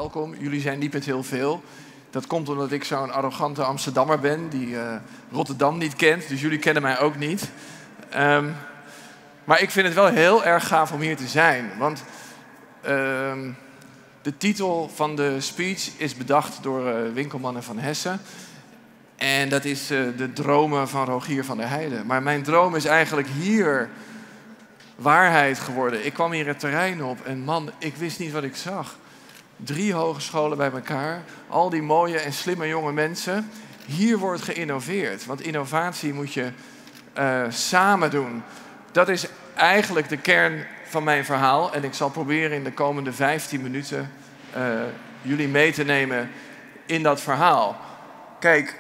welkom. Jullie zijn niet met heel veel. Dat komt omdat ik zo'n arrogante Amsterdammer ben die Rotterdam niet kent. Dus jullie kennen mij ook niet. Maar ik vind het wel heel erg gaaf om hier te zijn. Want de titel van de speech is bedacht door Winkelman en Van Hessen. En dat is de dromen van Rogier van der Heijden. Maar mijn droom is eigenlijk hier waarheid geworden. Ik kwam hier het terrein op en man, ik wist niet wat ik zag. 3 hogescholen bij elkaar, al die mooie en slimme jonge mensen. Hier wordt geïnnoveerd, want innovatie moet je samen doen. Dat is eigenlijk de kern van mijn verhaal. En ik zal proberen in de komende 15 minuten jullie mee te nemen in dat verhaal. Kijk,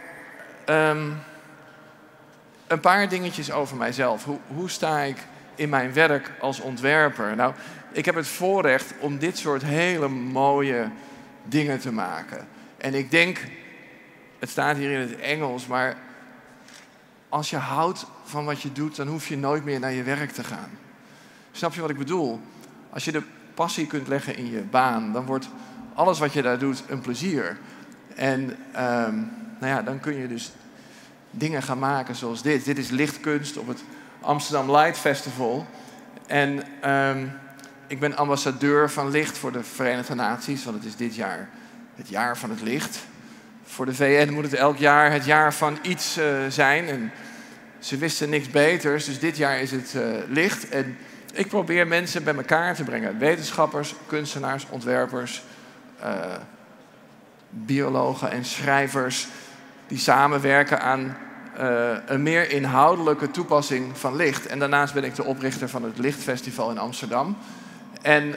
een paar dingetjes over mijzelf. Hoe sta ik in mijn werk als ontwerper? Nou, ik heb het voorrecht om dit soort hele mooie dingen te maken. En ik denk, het staat hier in het Engels, maar als je houdt van wat je doet, dan hoef je nooit meer naar je werk te gaan. Snap je wat ik bedoel? Als je de passie kunt leggen in je baan, dan wordt alles wat je daar doet een plezier. En nou ja, dan kun je dus dingen gaan maken zoals dit. Dit is lichtkunst op het Amsterdam Light Festival. En ik ben ambassadeur van licht voor de Verenigde Naties, want het is dit jaar het jaar van het licht. Voor de VN moet het elk jaar het jaar van iets zijn. En ze wisten niks beters, dus dit jaar is het licht. En ik probeer mensen bij elkaar te brengen. Wetenschappers, kunstenaars, ontwerpers, biologen en schrijvers die samenwerken aan een meer inhoudelijke toepassing van licht. En daarnaast ben ik de oprichter van het Lichtfestival in Amsterdam. En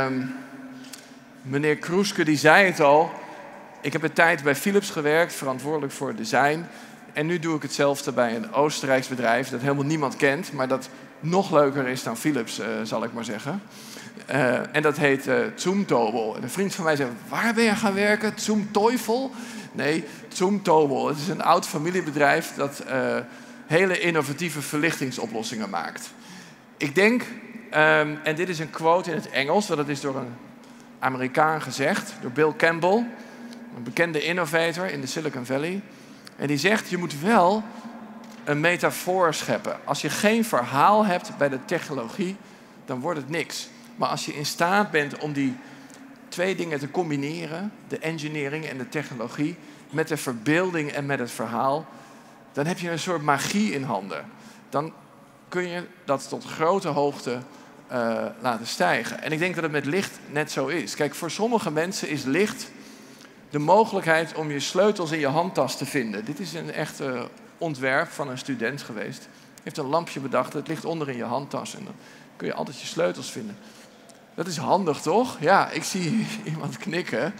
meneer Kroeske die zei het al. Ik heb een tijd bij Philips gewerkt, verantwoordelijk voor design. En nu doe ik hetzelfde bij een Oostenrijks bedrijf dat helemaal niemand kent, maar dat nog leuker is dan Philips, zal ik maar zeggen. En dat heet Zumtobel. En een vriend van mij zei, waar ben je gaan werken? Zumteufel? Nee, Zumtobel. Het is een oud familiebedrijf dat hele innovatieve verlichtingsoplossingen maakt. Ik denk, en dit is een quote in het Engels, dat is door een Amerikaan gezegd, door Bill Campbell, een bekende innovator in de Silicon Valley. En die zegt, je moet wel een metafoor scheppen. Als je geen verhaal hebt bij de technologie, dan wordt het niks. Maar als je in staat bent om die 2 dingen te combineren, de engineering en de technologie, met de verbeelding en met het verhaal, dan heb je een soort magie in handen. Dan kun je dat tot grote hoogte laten stijgen. En ik denk dat het met licht net zo is. Kijk, voor sommige mensen is licht de mogelijkheid om je sleutels in je handtas te vinden. Dit is een echt ontwerp van een student geweest. Hij heeft een lampje bedacht, het ligt onder in je handtas. En dan kun je altijd je sleutels vinden. Dat is handig, toch? Ja, ik zie iemand knikken.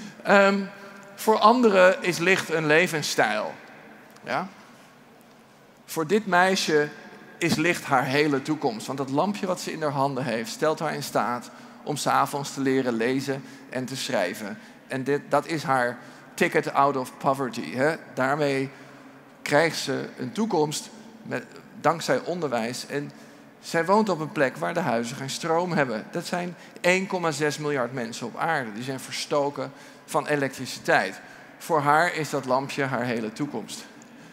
Voor anderen is licht een levensstijl. Ja? Voor dit meisje is licht haar hele toekomst. Want dat lampje wat ze in haar handen heeft, stelt haar in staat om 's avonds te leren lezen en te schrijven. En dat is haar ticket out of poverty. Hè? Daarmee krijgt ze een toekomst dankzij onderwijs. En zij woont op een plek waar de huizen geen stroom hebben. Dat zijn 1,6 miljard mensen op aarde. Die zijn verstoken van elektriciteit. Voor haar is dat lampje haar hele toekomst.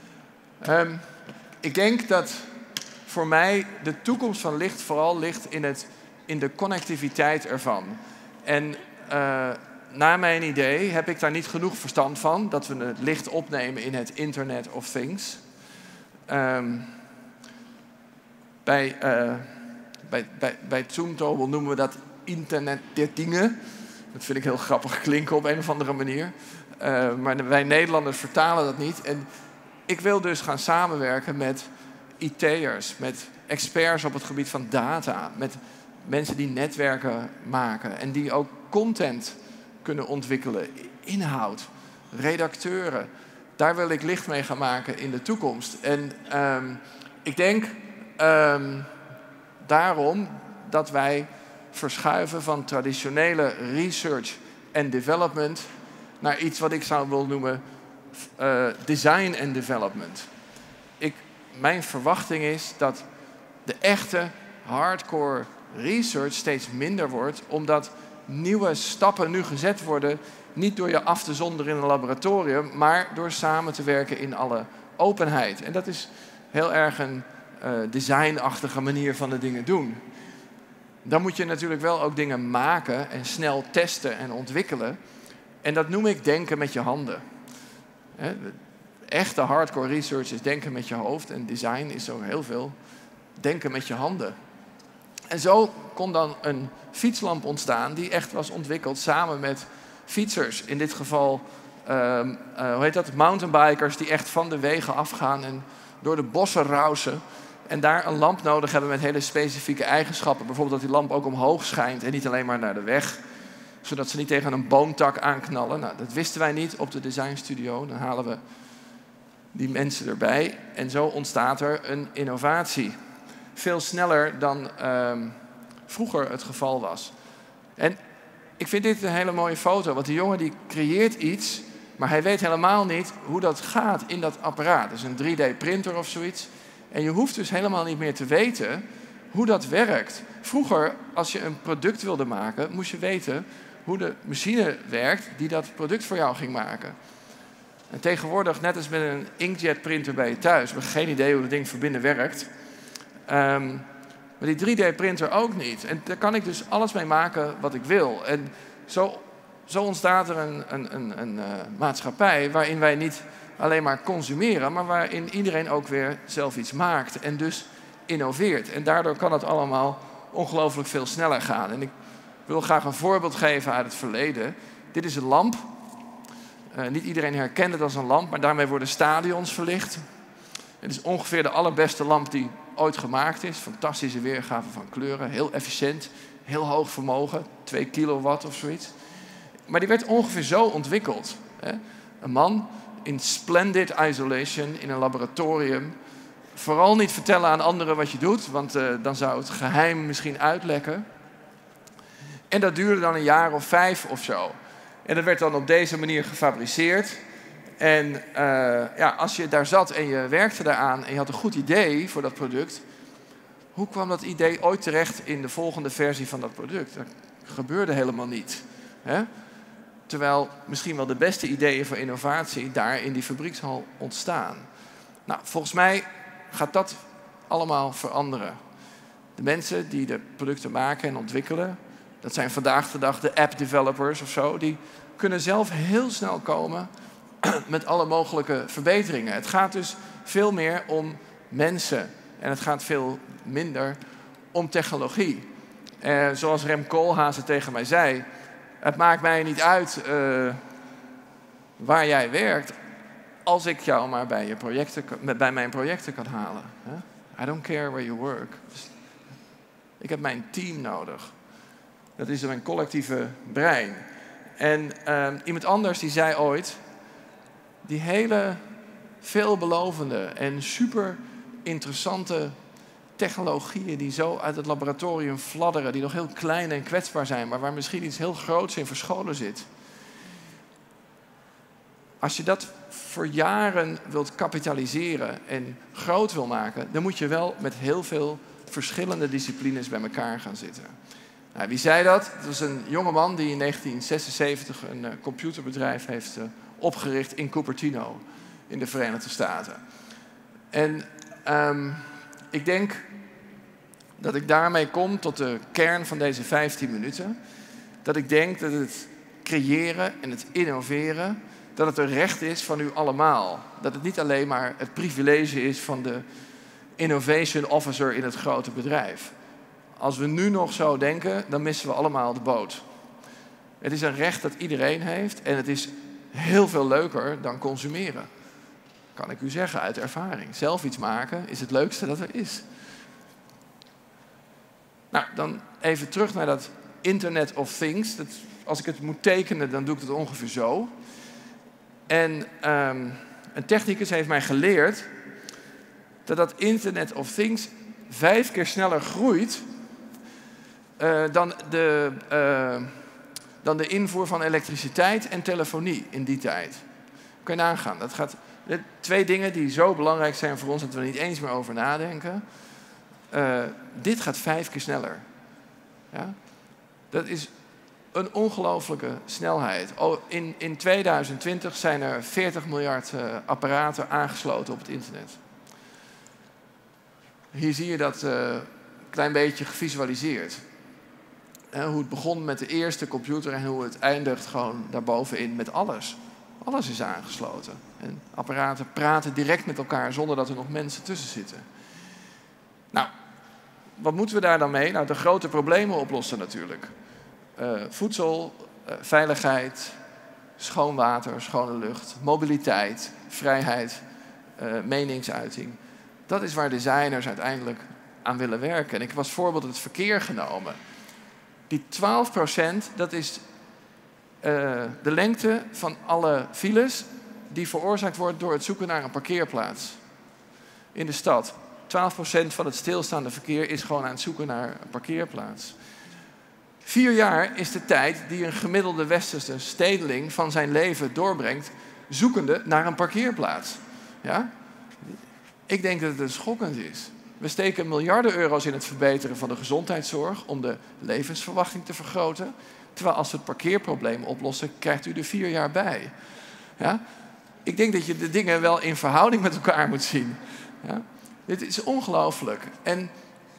Ik denk dat voor mij de toekomst van licht vooral ligt in de connectiviteit ervan. En naar mijn idee heb ik daar niet genoeg verstand van, dat we het licht opnemen in het Internet of Things. Bij Zumtobel noemen we dat Internet der Dingen. Dat vind ik heel grappig klinken op een of andere manier. Maar wij Nederlanders vertalen dat niet. En ik wil dus gaan samenwerken met IT'ers, met experts op het gebied van data, met mensen die netwerken maken en die ook content kunnen ontwikkelen, inhoud, redacteuren. Daar wil ik licht mee gaan maken in de toekomst. En ik denk daarom dat wij verschuiven van traditionele research en development naar iets wat ik zou willen noemen design en development. Mijn verwachting is dat de echte hardcore research steeds minder wordt, omdat nieuwe stappen nu gezet worden, niet door je af te zonderen in een laboratorium, maar door samen te werken in alle openheid. En dat is heel erg een designachtige manier van de dingen doen. Dan moet je natuurlijk wel ook dingen maken en snel testen en ontwikkelen. En dat noem ik denken met je handen. Echte hardcore research is denken met je hoofd en design is zo heel veel denken met je handen. En zo kon dan een fietslamp ontstaan die echt was ontwikkeld samen met fietsers. In dit geval, mountainbikers die echt van de wegen afgaan en door de bossen rausen. En daar een lamp nodig hebben met hele specifieke eigenschappen. Bijvoorbeeld dat die lamp ook omhoog schijnt en niet alleen maar naar de weg. Zodat ze niet tegen een boomtak aanknallen. Nou, dat wisten wij niet op de designstudio. Dan halen we die mensen erbij. En zo ontstaat er een innovatie. Veel sneller dan vroeger het geval was. En ik vind dit een hele mooie foto. Want die jongen die creëert iets, maar hij weet helemaal niet hoe dat gaat in dat apparaat. Dus een 3D-printer of zoiets. En je hoeft dus helemaal niet meer te weten hoe dat werkt. Vroeger, als je een product wilde maken, moest je weten hoe de machine werkt die dat product voor jou ging maken. En tegenwoordig, net als met een inkjet-printer bij je thuis, heb ik geen idee hoe dat ding van binnen werkt. Maar die 3D-printer ook niet. En daar kan ik dus alles mee maken wat ik wil. En zo ontstaat er een maatschappij waarin wij niet alleen maar consumeren, maar waarin iedereen ook weer zelf iets maakt en dus innoveert. En daardoor kan het allemaal ongelooflijk veel sneller gaan. En ik wil graag een voorbeeld geven uit het verleden. Dit is een lamp. Niet iedereen herkent het als een lamp, maar daarmee worden stadions verlicht. Het is ongeveer de allerbeste lamp die ooit gemaakt is. Fantastische weergave van kleuren, heel efficiënt, heel hoog vermogen, 2 kilowatt of zoiets. Maar die werd ongeveer zo ontwikkeld. Een man in splendid isolation in een laboratorium. Vooral niet vertellen aan anderen wat je doet, want dan zou het geheim misschien uitlekken. En dat duurde dan een jaar of 5 of zo. En dat werd dan op deze manier gefabriceerd. En als je daar zat en je werkte daaraan en je had een goed idee voor dat product, hoe kwam dat idee ooit terecht in de volgende versie van dat product? Dat gebeurde helemaal niet. Hè? Terwijl misschien wel de beste ideeën voor innovatie daar in die fabriekshal ontstaan. Nou, volgens mij gaat dat allemaal veranderen. De mensen die de producten maken en ontwikkelen, dat zijn vandaag de dag de app-developers of zo, die kunnen zelf heel snel komen met alle mogelijke verbeteringen. Het gaat dus veel meer om mensen en het gaat veel minder om technologie. Zoals Rem Koolhaase tegen mij zei, het maakt mij niet uit waar jij werkt, als ik jou maar bij mijn projecten kan halen. I don't care where you work. Ik heb mijn team nodig. Dat is mijn collectieve brein. En iemand anders die zei ooit, die hele veelbelovende en super interessante technologieën die zo uit het laboratorium fladderen, die nog heel klein en kwetsbaar zijn, maar waar misschien iets heel groots in verscholen zit. Als je dat voor jaren wilt kapitaliseren en groot wil maken, dan moet je wel met heel veel verschillende disciplines bij elkaar gaan zitten. Nou, wie zei dat? Het was een jongeman die in 1976 een computerbedrijf heeft opgericht in Cupertino in de Verenigde Staten. En ik denk dat ik daarmee kom tot de kern van deze 15 minuten. Dat ik denk dat het creëren en het innoveren, dat het een recht is van u allemaal. Dat het niet alleen maar het privilege is van de innovation officer in het grote bedrijf. Als we nu nog zo denken, dan missen we allemaal de boot. Het is een recht dat iedereen heeft en het is heel veel leuker dan consumeren. Kan ik u zeggen uit ervaring. Zelf iets maken is het leukste dat er is. Nou, dan even terug naar dat Internet of Things. Als ik het moet tekenen, dan doe ik het ongeveer zo. En een technicus heeft mij geleerd dat Internet of Things 5 keer sneller groeit dan de invoer van elektriciteit en telefonie in die tijd. Kun je nagaan. Dat gaat 2 dingen die zo belangrijk zijn voor ons dat we er niet eens meer over nadenken. Dit gaat 5 keer sneller. Ja? Dat is Een ongelooflijke snelheid. In 2020 zijn er 40 miljard apparaten aangesloten op het internet. Hier zie je dat een klein beetje gevisualiseerd. Hoe het begon met de eerste computer en hoe het eindigt gewoon daarbovenin met alles. Alles is aangesloten. En apparaten praten direct met elkaar zonder dat er nog mensen tussen zitten. Nou, wat moeten we daar dan mee? Nou, de grote problemen oplossen natuurlijk. Voedsel, veiligheid, schoon water, schone lucht, mobiliteit, vrijheid, meningsuiting. Dat is waar designers uiteindelijk aan willen werken. En ik heb als voorbeeld het verkeer genomen. Die 12%, dat is de lengte van alle files die veroorzaakt wordt door het zoeken naar een parkeerplaats. In de stad. 12% van het stilstaande verkeer is gewoon aan het zoeken naar een parkeerplaats. 4 jaar is de tijd die een gemiddelde westerse stedeling van zijn leven doorbrengt, zoekende naar een parkeerplaats. Ja? Ik denk dat het schokkend is. We steken miljarden euro's in het verbeteren van de gezondheidszorg om de levensverwachting te vergroten. Terwijl als we het parkeerprobleem oplossen, krijgt u er 4 jaar bij. Ja? Ik denk dat je de dingen wel in verhouding met elkaar moet zien. Ja? Dit is ongelooflijk. En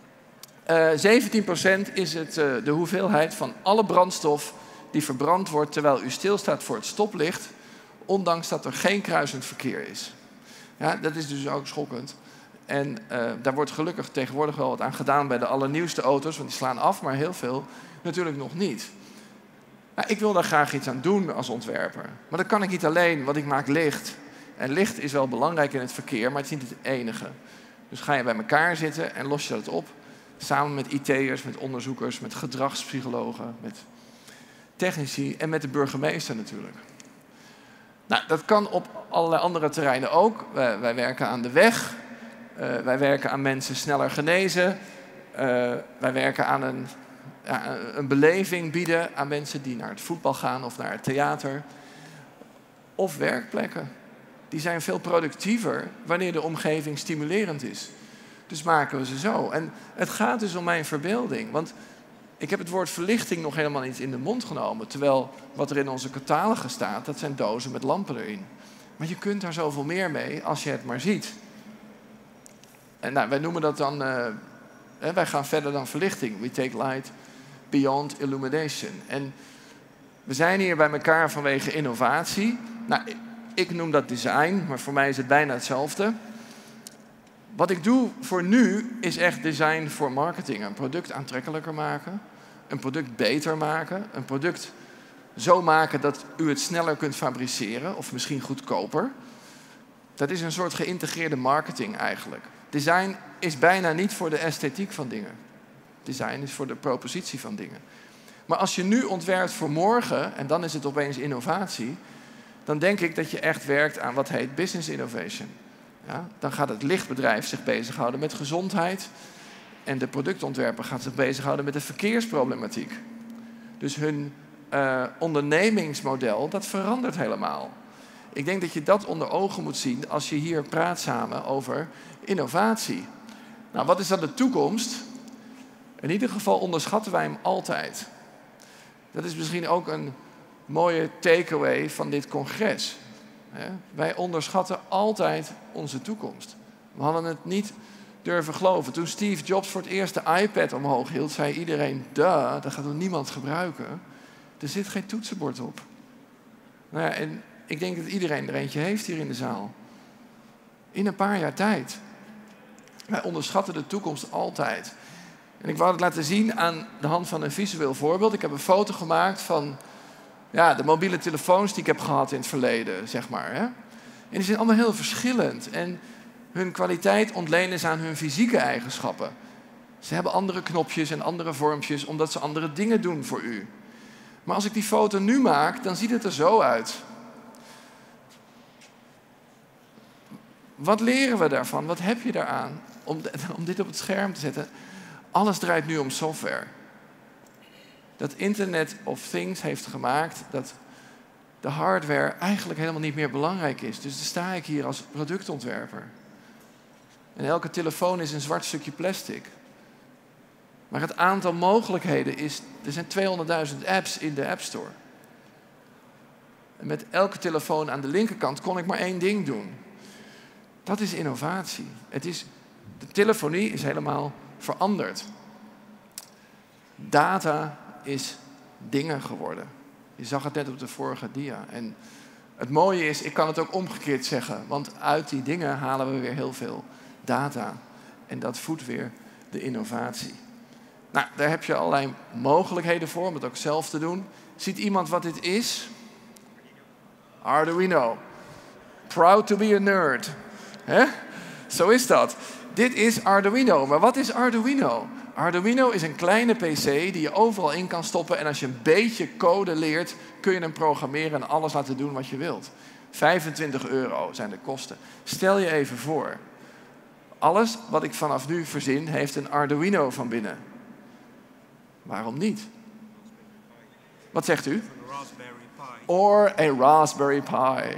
17% is de hoeveelheid van alle brandstof die verbrand wordt terwijl u stilstaat voor het stoplicht, ondanks dat er geen kruisend verkeer is. Ja, dat is dus ook schokkend. En daar wordt gelukkig tegenwoordig wel wat aan gedaan bij de allernieuwste auto's, want die slaan af, maar heel veel natuurlijk nog niet. Nou, ik wil daar graag iets aan doen als ontwerper. Maar dat kan ik niet alleen, want ik maak licht. En licht is wel belangrijk in het verkeer, maar het is niet het enige. Dus ga je bij elkaar zitten en los je dat op. Samen met IT'ers, met onderzoekers, met gedragspsychologen, met technici en met de burgemeester natuurlijk. Nou, dat kan op allerlei andere terreinen ook. Wij werken aan de weg. Wij werken aan mensen sneller genezen. Wij werken aan een beleving bieden aan mensen die naar het voetbal gaan of naar het theater. Of werkplekken. Die zijn veel productiever wanneer de omgeving stimulerend is. Dus maken we ze zo. En het gaat dus om mijn verbeelding. Want ik heb het woord verlichting nog helemaal niet in de mond genomen. Terwijl wat er in onze catalogus staat, dat zijn dozen met lampen erin. Maar je kunt daar zoveel meer mee als je het maar ziet. En nou, wij noemen dat dan... wij gaan verder dan verlichting. We take light beyond illumination. En we zijn hier bij elkaar vanwege innovatie. Nou, ik noem dat design, maar voor mij is het bijna hetzelfde. Wat ik doe voor nu is echt design voor marketing. Een product aantrekkelijker maken. Een product beter maken. Een product zo maken dat u het sneller kunt fabriceren. Of misschien goedkoper. Dat is een soort geïntegreerde marketing eigenlijk. Design is bijna niet voor de esthetiek van dingen. Design is voor de propositie van dingen. Maar als je nu ontwerpt voor morgen, en dan is het opeens innovatie, dan denk ik dat je echt werkt aan wat heet business innovation. Ja, dan gaat het lichtbedrijf zich bezighouden met gezondheid en de productontwerper gaat zich bezighouden met de verkeersproblematiek. Dus hun ondernemingsmodel, dat verandert helemaal. Ik denk dat je dat onder ogen moet zien als je hier praat samen over innovatie. Nou, wat is dan de toekomst? In ieder geval onderschatten wij hem altijd. Dat is misschien ook een mooie takeaway van dit congres. Wij onderschatten altijd onze toekomst. We hadden het niet durven geloven. Toen Steve Jobs voor het eerst de iPad omhoog hield, zei iedereen, dat gaat toch niemand gebruiken? Er zit geen toetsenbord op. Nou ja, en ik denk dat iedereen er eentje heeft hier in de zaal. In een paar jaar tijd. Wij onderschatten de toekomst altijd. En ik wou het laten zien aan de hand van een visueel voorbeeld. Ik heb een foto gemaakt van de mobiele telefoons die ik heb gehad in het verleden, zeg maar. Hè? En die zijn allemaal heel verschillend. En hun kwaliteit ontlenen is aan hun fysieke eigenschappen. Ze hebben andere knopjes en andere vormpjes, omdat ze andere dingen doen voor u. Maar als ik die foto nu maak, dan ziet het er zo uit. Wat leren we daarvan? Wat heb je daaraan om dit op het scherm te zetten? Alles draait nu om software. Dat Internet of Things heeft gemaakt dat de hardware eigenlijk helemaal niet meer belangrijk is. Dus dan sta ik hier als productontwerper. En elke telefoon is een zwart stukje plastic. Maar het aantal mogelijkheden is... Er zijn 200.000 apps in de App Store. En met elke telefoon aan de linkerkant kon ik maar één ding doen. Dat is innovatie. De telefonie is helemaal veranderd. Data is dingen geworden. Je zag het net op de vorige dia. En het mooie is, ik kan het ook omgekeerd zeggen. Want uit die dingen halen we weer heel veel data. En dat voedt weer de innovatie. Nou, daar heb je allerlei mogelijkheden voor om het ook zelf te doen. Ziet iemand wat dit is? Arduino. Proud to be a nerd. Hè? Zo is dat. Dit is Arduino. Maar wat is Arduino? Arduino is een kleine PC die je overal in kan stoppen. En als je een beetje code leert, kun je hem programmeren en alles laten doen wat je wilt. €25 zijn de kosten. Stel je even voor. Alles wat ik vanaf nu verzin heeft een Arduino van binnen. Waarom niet? Wat zegt u? Or a Raspberry Pi.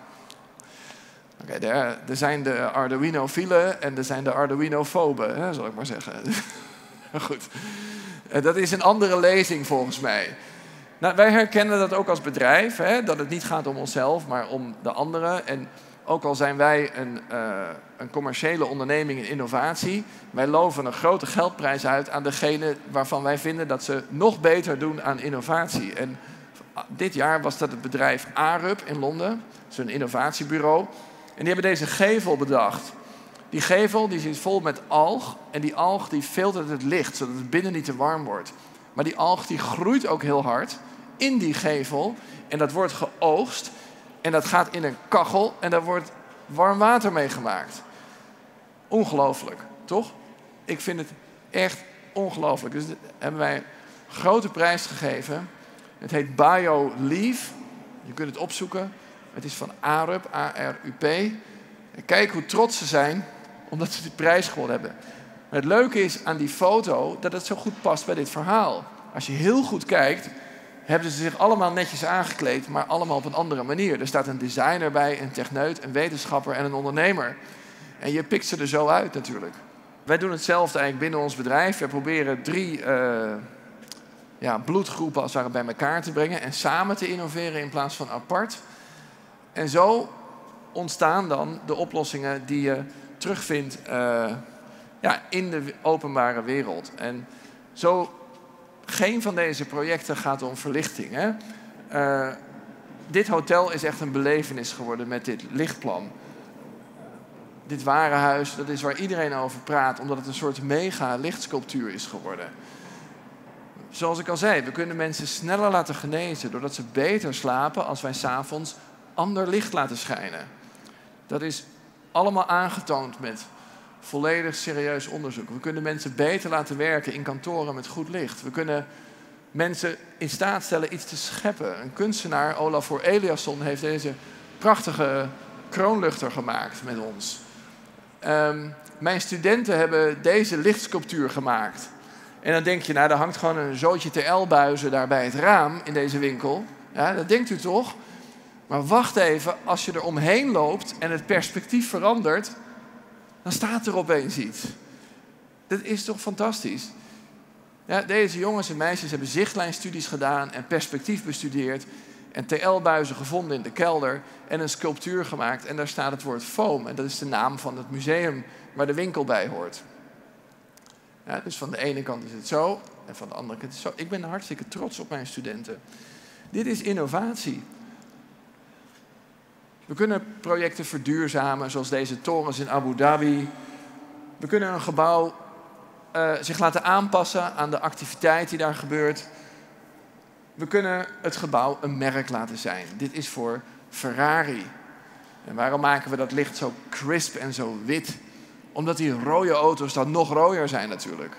Oké, er zijn de Arduino-fielen en er zijn de Arduino-foben, zal ik maar zeggen. Goed. Dat is een andere lezing volgens mij. Nou, wij herkennen dat ook als bedrijf, dat het niet gaat om onszelf, maar om de anderen. En ook al zijn wij een commerciële onderneming in innovatie, wij loven een grote geldprijs uit aan degene waarvan wij vinden dat ze nog beter doen aan innovatie. En dit jaar was dat het bedrijf Arup in Londen, dat is een innovatiebureau. En die hebben deze gevel bedacht. Die gevel die zit vol met alg. En die alg die filtert het licht, zodat het binnen niet te warm wordt. Maar die alg die groeit ook heel hard in die gevel. En dat wordt geoogst. En dat gaat in een kachel. En daar wordt warm water mee gemaakt. Ongelooflijk, toch? Ik vind het echt ongelooflijk. Dus hebben wij een grote prijs gegeven. Het heet BioLeaf. Je kunt het opzoeken. Het is van Arup, A-R-U-P. En kijk hoe trots ze zijn, omdat ze die prijs gewonnen hebben. Maar het leuke is aan die foto dat het zo goed past bij dit verhaal. Als je heel goed kijkt, hebben ze zich allemaal netjes aangekleed, maar allemaal op een andere manier. Er staat een designer bij, een techneut, een wetenschapper en een ondernemer. En je pikt ze er zo uit natuurlijk. Wij doen hetzelfde eigenlijk binnen ons bedrijf. We proberen 3 bloedgroepen als het ware bij elkaar te brengen en samen te innoveren in plaats van apart. En zo ontstaan dan de oplossingen die je terugvindt in de openbare wereld. En geen van deze projecten gaat om verlichting. Hè? Dit hotel is echt een belevenis geworden met dit lichtplan. Dit warenhuis, dat is waar iedereen over praat, omdat het een soort mega lichtsculptuur is geworden. Zoals ik al zei, we kunnen mensen sneller laten genezen doordat ze beter slapen als wij 's avonds ander licht laten schijnen. Dat is allemaal aangetoond met volledig serieus onderzoek. We kunnen mensen beter laten werken in kantoren met goed licht. We kunnen mensen in staat stellen iets te scheppen. Een kunstenaar, Olafur Eliasson, heeft deze prachtige kroonluchter gemaakt met ons. Mijn studenten hebben deze lichtsculptuur gemaakt. En dan denk je, nou, daar hangt gewoon een zootje TL-buizen daar bij het raam in deze winkel. Ja, dat denkt u toch? Maar wacht even, als je er omheen loopt en het perspectief verandert, dan staat er opeens iets. Dat is toch fantastisch? Ja, deze jongens en meisjes hebben zichtlijnstudies gedaan en perspectief bestudeerd en TL-buizen gevonden in de kelder en een sculptuur gemaakt. En daar staat het woord foam en dat is de naam van het museum waar de winkel bij hoort. Ja, dus van de ene kant is het zo en van de andere kant is het zo. Ik ben hartstikke trots op mijn studenten. Dit is innovatie. We kunnen projecten verduurzamen, zoals deze torens in Abu Dhabi. We kunnen een gebouw zich laten aanpassen aan de activiteit die daar gebeurt. We kunnen het gebouw een merk laten zijn. Dit is voor Ferrari. En waarom maken we dat licht zo crisp en zo wit? Omdat die rode auto's dan nog rooier zijn natuurlijk.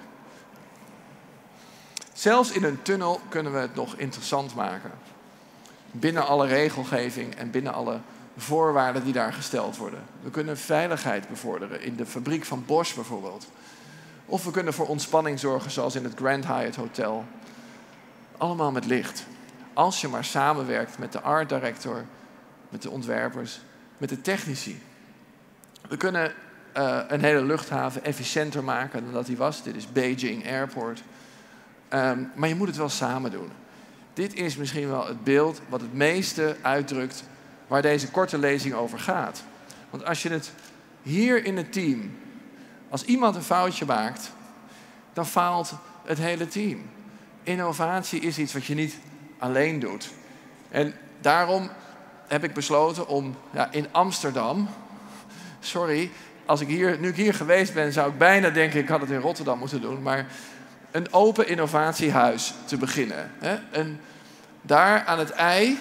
Zelfs in een tunnel kunnen we het nog interessant maken. Binnen alle regelgeving en binnen alle voorwaarden die daar gesteld worden. We kunnen veiligheid bevorderen in de fabriek van Bosch bijvoorbeeld. Of we kunnen voor ontspanning zorgen zoals in het Grand Hyatt Hotel. Allemaal met licht. Als je maar samenwerkt met de art director, met de ontwerpers, met de technici. We kunnen een hele luchthaven efficiënter maken dan dat die was. Dit is Beijing Airport. Maar je moet het wel samen doen. Dit is misschien wel het beeld wat het meeste uitdrukt waar deze korte lezing over gaat. Want als je het hier in het team, als iemand een foutje maakt, dan faalt het hele team. Innovatie is iets wat je niet alleen doet. En daarom heb ik besloten om in Amsterdam, sorry, nu ik hier geweest ben, zou ik bijna denken, ik had het in Rotterdam moeten doen, maar een open innovatiehuis te beginnen. Daar aan het IJ,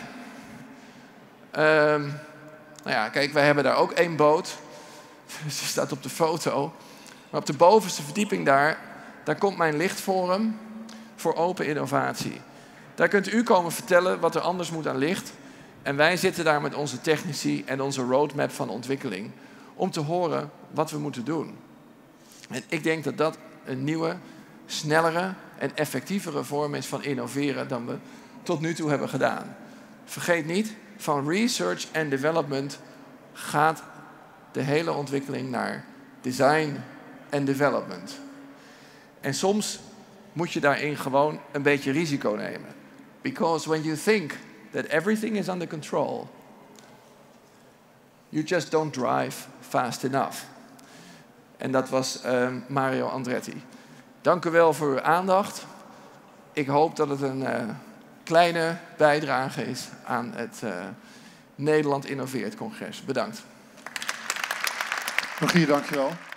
kijk, wij hebben daar ook 1 boot, dus die staat op de foto. Maar op de bovenste verdieping daar komt mijn lichtforum voor open innovatie. Daar kunt u komen vertellen wat er anders moet aan licht. En wij zitten daar met onze technici en onze roadmap van ontwikkeling om te horen wat we moeten doen. En ik denk dat dat een nieuwe, snellere en effectievere vorm is van innoveren dan we tot nu toe hebben gedaan. Vergeet niet, van research en development gaat de hele ontwikkeling naar design en development. En soms moet je daarin gewoon een beetje risico nemen. Because when you think that everything is under control, you just don't drive fast enough. En dat was Mario Andretti. Dank u wel voor uw aandacht. Ik hoop dat het een kleine bijdrage is aan het Nederland Innoveert Congres. Bedankt. Rogier, dank je wel.